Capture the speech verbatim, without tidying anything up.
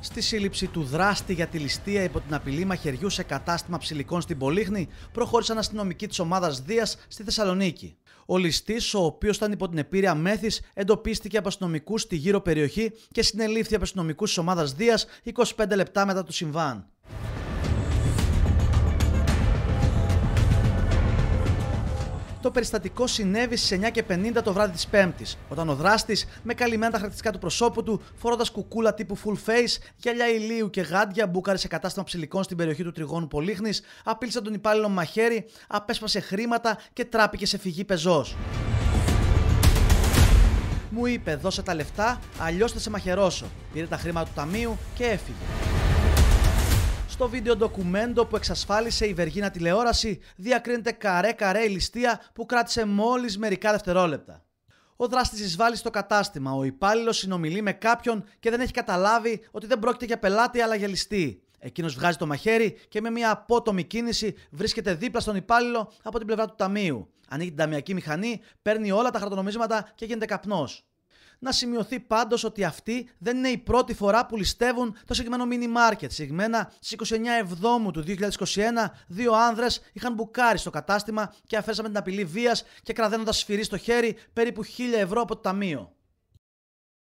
Στη σύλληψη του δράστη για τη ληστεία υπό την απειλή μαχαιριού σε κατάστημα ψηλικών στην Πολύχνη, προχώρησαν αστυνομικοί της ομάδας Δίας στη Θεσσαλονίκη. Ο ληστής, ο οποίος ήταν υπό την επήρεια μέθης, εντοπίστηκε από αστυνομικούς στη γύρω περιοχή και συνελήφθη από αστυνομικούς της ομάδας Δίας είκοσι πέντε λεπτά μετά το συμβάν. Το περιστατικό συνέβη στις εννιά και πενήντα το βράδυ της Πέμπτης, όταν ο δράστης, με καλυμμένα τα χαρακτηριστικά του προσώπου του, φορώντας κουκούλα τύπου full face, γυαλιά ηλίου και γάντια, μπούκαρε σε κατάστημα ψηλικών στην περιοχή του Τριγώνου Πολύχνης, απείλησε τον υπάλληλο με μαχαίρι, απέσπασε χρήματα και τράπηκε σε φυγή πεζός. Μου είπε: «Δώσε τα λεφτά, αλλιώς θα σε μαχαιρώσω». Πήρε τα χρήματα του ταμείου και έφυγε. Στο βίντεο ντοκουμέντο που εξασφάλισε η Βεργίνα τηλεόραση, διακρίνεται καρέ-καρέ η ληστεία που κράτησε μόλις μερικά δευτερόλεπτα. Ο δράστης εισβάλλει στο κατάστημα, ο υπάλληλος συνομιλεί με κάποιον και δεν έχει καταλάβει ότι δεν πρόκειται για πελάτη αλλά για ληστή. Εκείνος βγάζει το μαχαίρι και με μια απότομη κίνηση βρίσκεται δίπλα στον υπάλληλο από την πλευρά του ταμείου. Ανοίγει την ταμιακή μηχανή, παίρνει όλα τα χαρτονομίσματα και γίνεται καπνός. Να σημειωθεί πάντως ότι αυτή δεν είναι η πρώτη φορά που ληστεύουν το συγκεκριμένο μίνι μάρκετ. Συγκεκριμένα στις είκοσι εννιά Εβδόμου του δύο χιλιάδες είκοσι ένα, δύο άνδρες είχαν μπουκάρει στο κατάστημα και αφαίρεσαν με την απειλή βίας και κραδένοντας σφυρί στο χέρι περίπου χίλια ευρώ από το ταμείο.